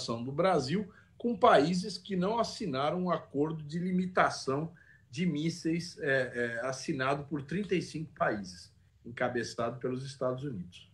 do Brasil com países que não assinaram um acordo de limitação de mísseis assinado por 35 países, encabeçado pelos Estados Unidos.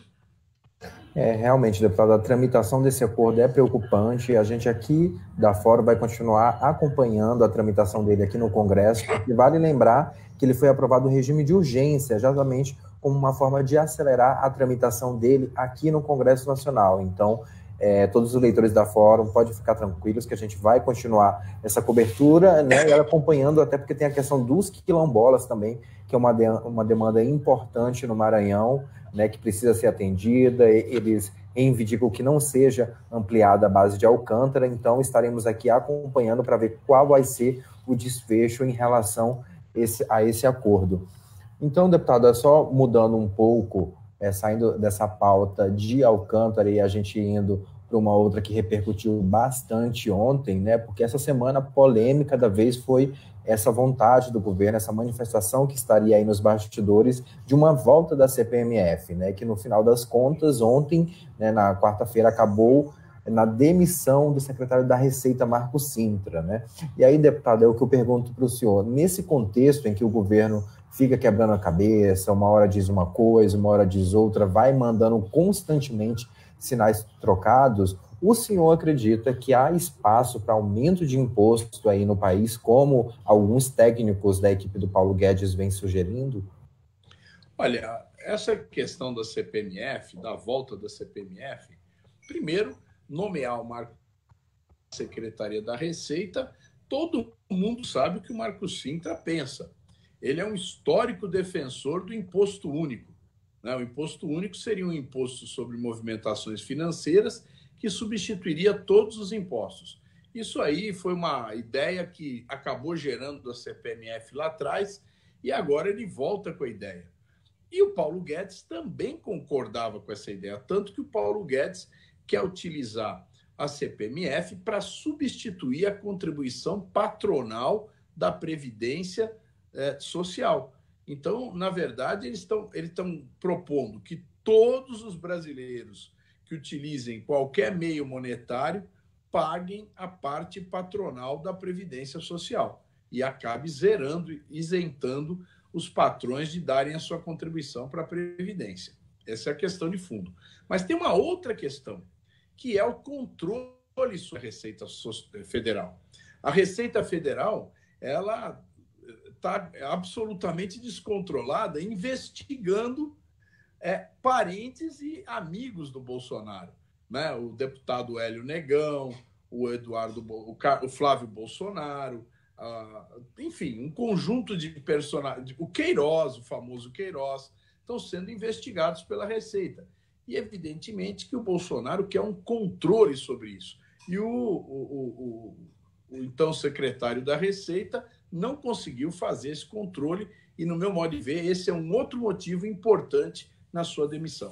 Realmente, deputado, a tramitação desse acordo é preocupante. A gente aqui da Fórum vai continuar acompanhando a tramitação dele aqui no Congresso, porque vale lembrar que ele foi aprovado em regime de urgência, exatamente como uma forma de acelerar a tramitação dele aqui no Congresso Nacional. Então, todos os leitores da Fórum podem ficar tranquilos que a gente vai continuar essa cobertura, né, e acompanhando, até porque tem a questão dos quilombolas também, que é uma demanda importante no Maranhão, né, que precisa ser atendida. Eles reivindicam que não seja ampliada a base de Alcântara, então estaremos aqui acompanhando para ver qual vai ser o desfecho em relação a esse acordo. Então, deputado, só mudando um pouco, saindo dessa pauta de Alcântara e a gente indo para uma outra que repercutiu bastante ontem, né, porque essa semana polêmica da vez foi essa vontade do governo, essa manifestação que estaria aí nos bastidores de uma volta da CPMF, né, que no final das contas, ontem, né, na quarta-feira, acabou na demissão do secretário da Receita, Marco Cintra, né? E aí, deputado, é o que eu pergunto para o senhor, nesse contexto em que o governo fica quebrando a cabeça, uma hora diz uma coisa, uma hora diz outra, vai mandando constantemente sinais trocados, o senhor acredita que há espaço para aumento de imposto aí no país, como alguns técnicos da equipe do Paulo Guedes vêm sugerindo? Olha, essa questão da CPMF, da volta da CPMF, primeiro, nomear o Marco Secretaria da Receita, todo mundo sabe o que o Marco Cintra pensa. Ele é um histórico defensor do imposto único. Né? O imposto único seria um imposto sobre movimentações financeiras que substituiria todos os impostos. Isso aí foi uma ideia que acabou gerando a CPMF lá atrás e agora ele volta com a ideia. E o Paulo Guedes também concordava com essa ideia, tanto que o Paulo Guedes quer utilizar a CPMF para substituir a contribuição patronal da Previdência Social. Então, na verdade, eles estão propondo que todos os brasileiros que utilizem qualquer meio monetário paguem a parte patronal da Previdência Social e acabe zerando, isentando os patrões de darem a sua contribuição para a Previdência. Essa é a questão de fundo. Mas tem uma outra questão, que é o controle sobre a Receita Federal. A Receita Federal, ela está absolutamente descontrolada, investigando parentes e amigos do Bolsonaro, né? O deputado Hélio Negão, o Flávio Bolsonaro, enfim, um conjunto de personagens, o Queiroz, o famoso Queiroz, estão sendo investigados pela Receita. E, evidentemente, que o Bolsonaro quer um controle sobre isso. E o então secretário da Receita não conseguiu fazer esse controle e, no meu modo de ver, esse é um outro motivo importante na sua demissão.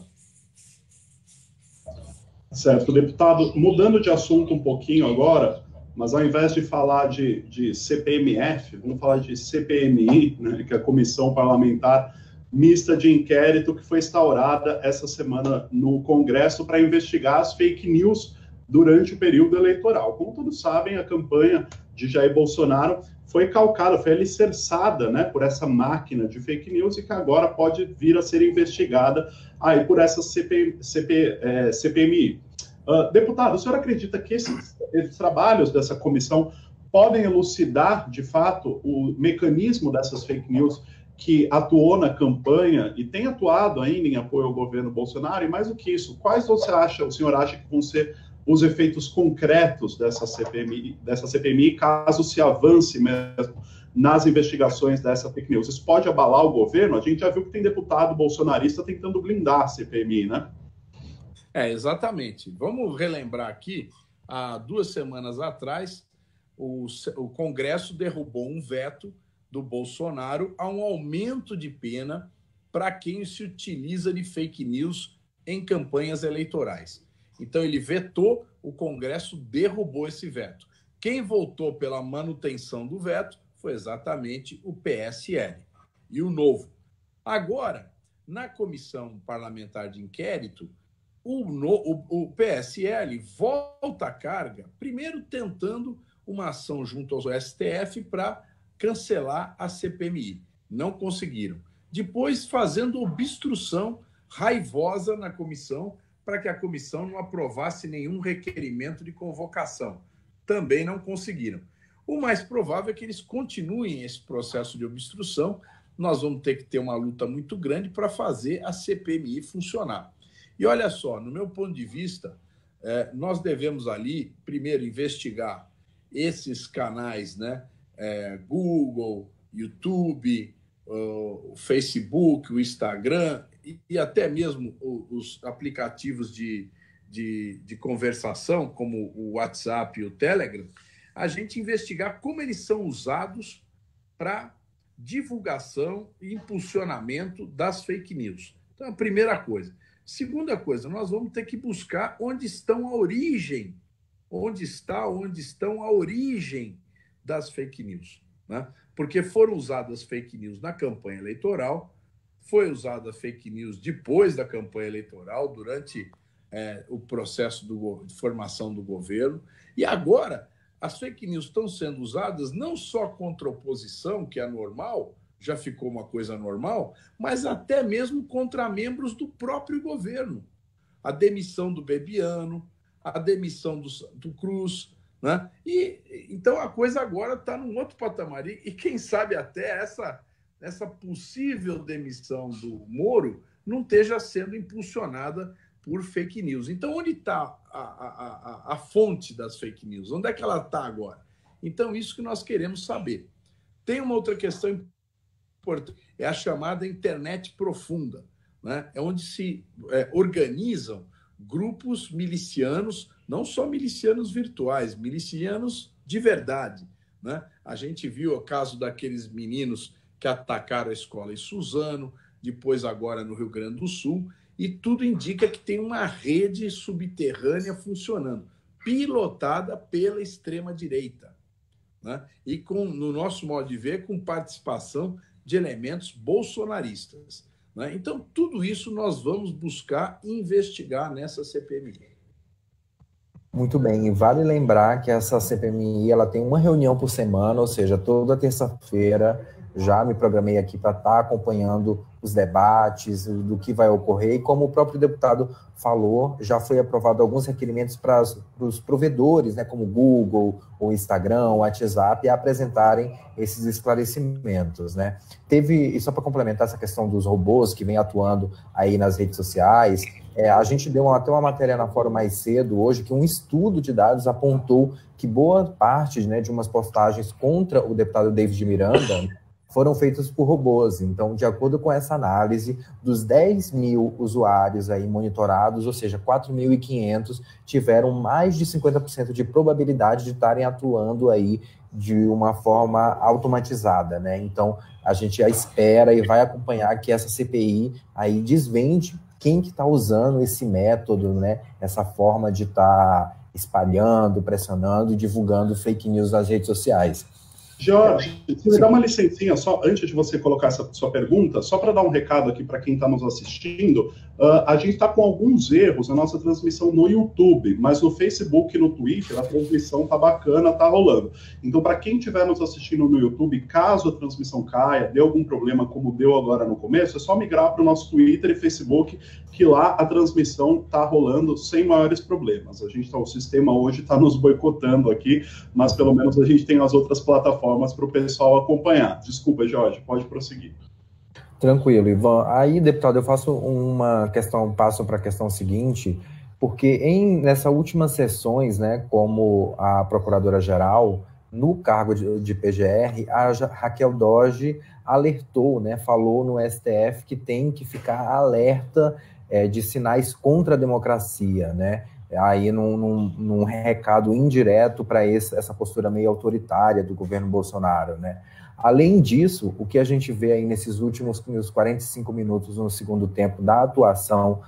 Certo, deputado, mudando de assunto um pouquinho agora, mas ao invés de falar de CPMF, vamos falar de CPMI, né, que é a Comissão Parlamentar Mista de Inquérito, que foi instaurada essa semana no Congresso para investigar as fake news durante o período eleitoral. Como todos sabem, a campanha de Jair Bolsonaro foi calcada, foi alicerçada, né, por essa máquina de fake news e que agora pode vir a ser investigada aí por essa CPMI. Deputado, o senhor acredita que esses trabalhos dessa comissão podem elucidar, de fato, o mecanismo dessas fake news que atuou na campanha e tem atuado ainda em apoio ao governo Bolsonaro? E mais do que isso, quais o senhor acha que vão ser os efeitos concretos dessa CPMI, caso se avance mesmo nas investigações dessa fake news? Isso pode abalar o governo? A gente já viu que tem deputado bolsonarista tentando blindar a CPMI, né? Exatamente. Vamos relembrar aqui, há 2 semanas atrás, o Congresso derrubou um veto do Bolsonaro a um aumento de pena para quem se utiliza de fake news em campanhas eleitorais. Então, ele vetou, o Congresso derrubou esse veto. Quem votou pela manutenção do veto foi exatamente o PSL e o Novo. Agora, na Comissão Parlamentar de Inquérito, o PSL volta à carga, primeiro tentando uma ação junto ao STF para cancelar a CPMI. Não conseguiram. Depois, fazendo obstrução raivosa na comissão para que a comissão não aprovasse nenhum requerimento de convocação. Também não conseguiram. O mais provável é que eles continuem esse processo de obstrução. Nós vamos ter que ter uma luta muito grande para fazer a CPMI funcionar. E olha só, no meu ponto de vista, nós devemos ali, primeiro, investigar esses canais, né? Google, YouTube, o Facebook, o Instagram e até mesmo os aplicativos de conversação, como o WhatsApp e o Telegram, a gente investigar como eles são usados para divulgação e impulsionamento das fake news. Então, a primeira coisa. Segunda coisa, nós vamos ter que buscar onde estão a origem, onde estão a origem das fake news, né? Porque foram usadas fake news na campanha eleitoral, foi usada fake news depois da campanha eleitoral, durante o processo de formação do governo, e agora as fake news estão sendo usadas não só contra a oposição, que é normal, já ficou uma coisa normal, mas até mesmo contra membros do próprio governo. A demissão do Bebiano, a demissão do Cruz, né? Então a coisa agora está num outro patamar. E quem sabe até essa possível demissão do Moro não esteja sendo impulsionada por fake news. Então, onde está a fonte das fake news? Onde é que ela está agora? Então, isso que nós queremos saber. Tem uma outra questão importante, é a chamada internet profunda, né? É onde se organizam grupos milicianos, não só milicianos virtuais, milicianos de verdade, né? A gente viu o caso daqueles meninos que atacaram a escola em Suzano, depois agora no Rio Grande do Sul, e tudo indica que tem uma rede subterrânea funcionando, pilotada pela extrema-direita, né? E no nosso modo de ver, com participação de elementos bolsonaristas, né? Então, tudo isso nós vamos buscar investigar nessa CPMI. Muito bem, e vale lembrar que essa CPMI ela tem uma reunião por semana, ou seja, toda terça-feira já me programei aqui para estar acompanhando os debates, do que vai ocorrer, e como o próprio deputado falou, já foi aprovado alguns requerimentos para os provedores, né, como Google, o Instagram, o WhatsApp, a apresentarem esses esclarecimentos, né. E só para complementar essa questão dos robôs que vem atuando aí nas redes sociais, a gente deu até uma matéria na Fórum mais cedo hoje, que um estudo de dados apontou que boa parte, né, de umas postagens contra o deputado David Miranda foram feitos por robôs. Então, de acordo com essa análise, dos 10 mil usuários aí monitorados, ou seja, 4.500 tiveram mais de 50% de probabilidade de estarem atuando aí de uma forma automatizada, né? Então, a gente espera e vai acompanhar que essa CPI aí desvende quem que está usando esse método, né? Essa forma de estar espalhando, pressionando e divulgando fake news nas redes sociais. Jorge, se me dá uma licencinha só, antes de você colocar essa sua pergunta, só para dar um recado aqui para quem está nos assistindo, a gente está com alguns erros na nossa transmissão no YouTube, mas no Facebook e no Twitter a transmissão está bacana, está rolando. Então, para quem estiver nos assistindo no YouTube, caso a transmissão caia, dê algum problema como deu agora no começo, é só migrar para o nosso Twitter e Facebook, que lá a transmissão está rolando sem maiores problemas. O sistema hoje está nos boicotando aqui, mas pelo menos a gente tem as outras plataformas para o pessoal acompanhar. Desculpa, Jorge, pode prosseguir. Tranquilo, Ivan. Aí, deputado, eu faço passo para a questão seguinte, porque nessas últimas sessões, né, como a Procuradora-Geral, no cargo de PGR, a Raquel Dodge alertou, né, falou no STF que tem que ficar alerta de sinais contra a democracia, né? Aí num recado indireto para essa postura meio autoritária do governo Bolsonaro, né? Além disso, o que a gente vê aí nesses últimos 45 minutos no segundo tempo da atuação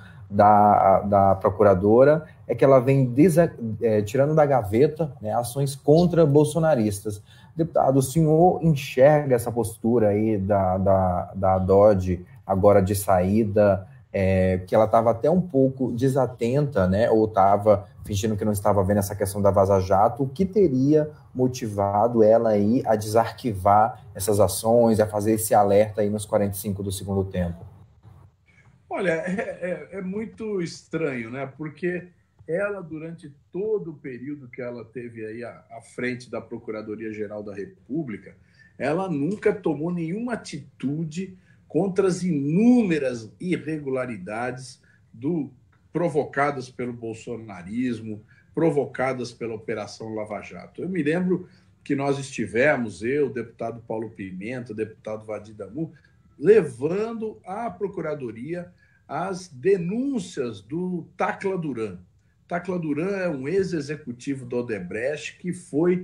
da procuradora é que ela vem tirando da gaveta, né, ações contra bolsonaristas. Deputado, o senhor enxerga essa postura aí da Dodge agora de saída que ela estava até um pouco desatenta, né, ou estava fingindo que não estava vendo essa questão da Vaza Jato, o que teria motivado ela aí a desarquivar essas ações, a fazer esse alerta aí nos 45 do segundo tempo? Olha, é muito estranho, né? Porque ela, durante todo o período que ela teve aí à frente da Procuradoria-Geral da República, ela nunca tomou nenhuma atitude contra as inúmeras irregularidades provocadas pelo bolsonarismo, provocadas pela Operação Lava Jato. Eu me lembro que nós estivemos, eu, o deputado Paulo Pimenta, o deputado Vadir Damu, levando à Procuradoria as denúncias do Tacla Duran. Tacla Duran é um ex-executivo do Odebrecht que foi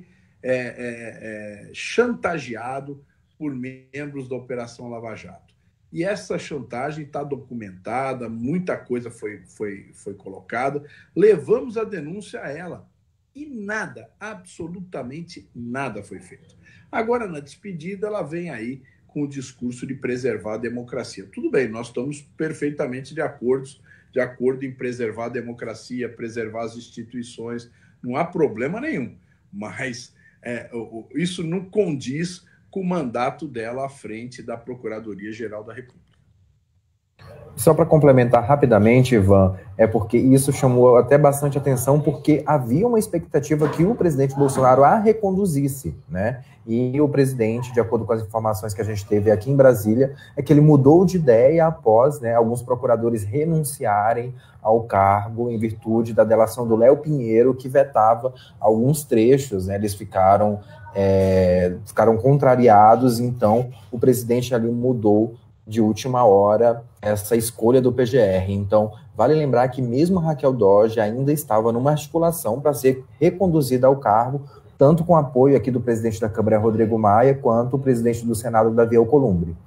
chantageado por membros da Operação Lava Jato. E essa chantagem está documentada, muita coisa foi colocada. Levamos a denúncia a ela e nada, absolutamente nada foi feito. Agora, na despedida, ela vem aí com o discurso de preservar a democracia. Tudo bem, nós estamos perfeitamente de acordo em preservar a democracia, preservar as instituições, não há problema nenhum, mas isso não condiz com o mandato dela à frente da Procuradoria-Geral da República. Só para complementar rapidamente, Ivan, é porque isso chamou até bastante atenção, porque havia uma expectativa que o presidente Bolsonaro a reconduzisse, né? E o presidente, de acordo com as informações que a gente teve aqui em Brasília, é que ele mudou de ideia após, né, alguns procuradores renunciarem ao cargo em virtude da delação do Léo Pinheiro, que vetava alguns trechos, né? Eles ficaram contrariados, então o presidente ali mudou de última hora essa escolha do PGR. Então, vale lembrar que mesmo Raquel Dodge ainda estava numa articulação para ser reconduzida ao cargo, tanto com apoio aqui do presidente da Câmara, Rodrigo Maia, quanto o presidente do Senado, Davi Alcolumbre.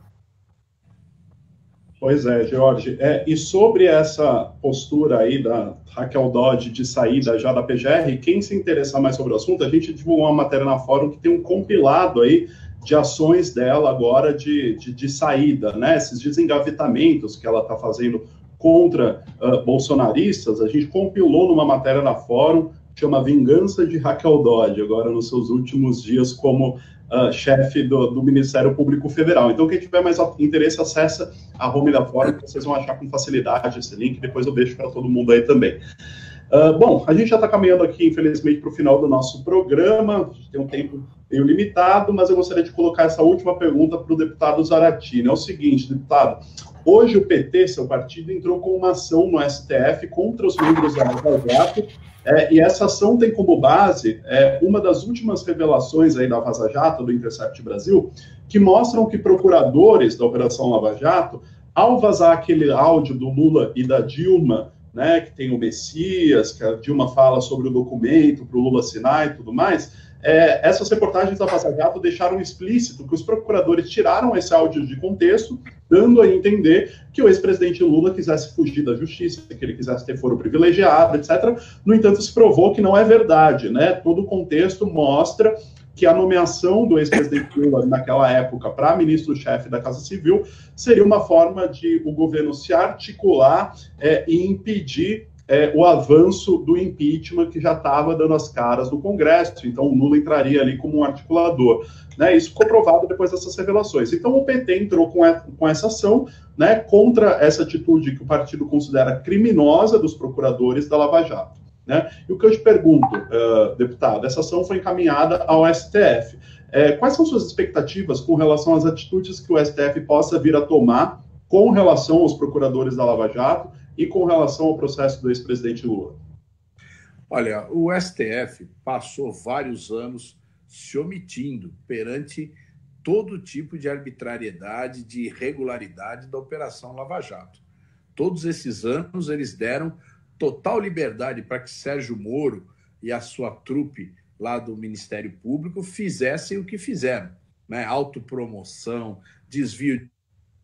Pois é, Jorge. E sobre essa postura aí da Raquel Dodge de saída já da PGR, quem se interessar mais sobre o assunto, a gente divulgou uma matéria na Fórum que tem um compilado aí de ações dela agora de saída, né? Esses desengavetamentos que ela está fazendo contra bolsonaristas, a gente compilou numa matéria na Fórum, chama Vingança de Raquel Dodge, agora nos seus últimos dias como chefe do Ministério Público Federal. Então, quem tiver mais interesse, acessa a home da Fórum, que vocês vão achar com facilidade esse link, depois eu deixo para todo mundo aí também. Bom, a gente já está caminhando aqui, infelizmente, para o final do nosso programa, a gente tem um tempo meio limitado, mas eu gostaria de colocar essa última pergunta para o deputado Zaratini. É o seguinte, deputado, hoje o PT, seu partido, entrou com uma ação no STF contra os membros da Lava Jato, e essa ação tem como base uma das últimas revelações aí da Vaza Jato, do Intercept Brasil, que mostram que procuradores da Operação Lava Jato, ao vazar aquele áudio do Lula e da Dilma, né, que tem o Messias, que a Dilma fala sobre o documento para o Lula assinar e tudo mais, essas reportagens da Vaza Jato deixaram explícito que os procuradores tiraram esse áudio de contexto, dando a entender que o ex-presidente Lula quisesse fugir da justiça, que ele quisesse ter foro privilegiado, etc. No entanto, se provou que não é verdade, né? Todo o contexto mostra que a nomeação do ex-presidente Lula naquela época para ministro-chefe da Casa Civil seria uma forma de o governo se articular e impedir o avanço do impeachment que já estava dando as caras no Congresso. Então, o Lula entraria ali como um articulador. Né? Isso ficou provado depois dessas revelações. Então, o PT entrou com essa ação, né, contra essa atitude que o partido considera criminosa dos procuradores da Lava Jato. Né? E o que eu te pergunto, deputado, essa ação foi encaminhada ao STF. Quais são suas expectativas com relação às atitudes que o STF possa vir a tomar com relação aos procuradores da Lava Jato e com relação ao processo do ex-presidente Lula? Olha, o STF passou vários anos se omitindo perante todo tipo de arbitrariedade, de irregularidade da Operação Lava Jato. Todos esses anos eles deram total liberdade para que Sérgio Moro e a sua trupe lá do Ministério Público fizessem o que fizeram, né? Autopromoção, desvio de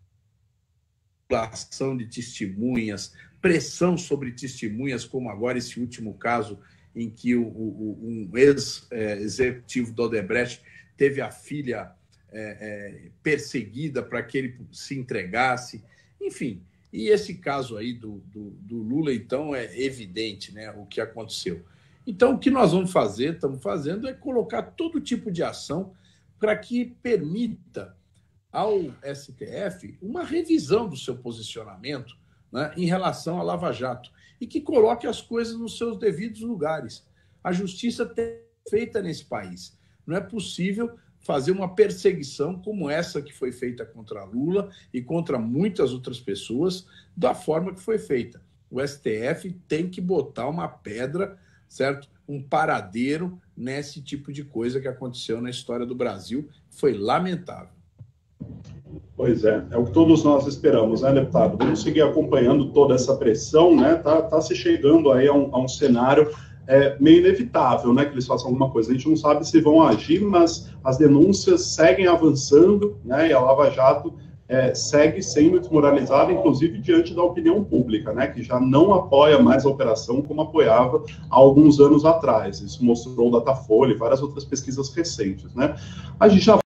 de testemunhas, pressão sobre testemunhas, como agora esse último caso em que um ex-executivo do Odebrecht teve a filha perseguida para que ele se entregasse. Enfim, E esse caso aí do Lula, então, é evidente, né, o que aconteceu. Então, o que nós vamos fazer, estamos fazendo, é colocar todo tipo de ação para que permita ao STF uma revisão do seu posicionamento, né, em relação à Lava Jato e que coloque as coisas nos seus devidos lugares. A justiça tem que ser feita nesse país. Não é possível fazer uma perseguição como essa que foi feita contra Lula e contra muitas outras pessoas da forma que foi feita. O STF tem que botar uma pedra, certo? Um paradeiro nesse tipo de coisa que aconteceu na história do Brasil. Foi lamentável. Pois é o que todos nós esperamos, né, deputado? Vamos seguir acompanhando toda essa pressão, né? Tá se chegando aí a um cenário meio inevitável, né, que eles façam alguma coisa. A gente não sabe se vão agir, mas as denúncias seguem avançando, né, e a Lava Jato segue sendo desmoralizada, inclusive diante da opinião pública, né, que já não apoia mais a operação como apoiava há alguns anos atrás. Isso mostrou o Datafolha e várias outras pesquisas recentes, né. A gente já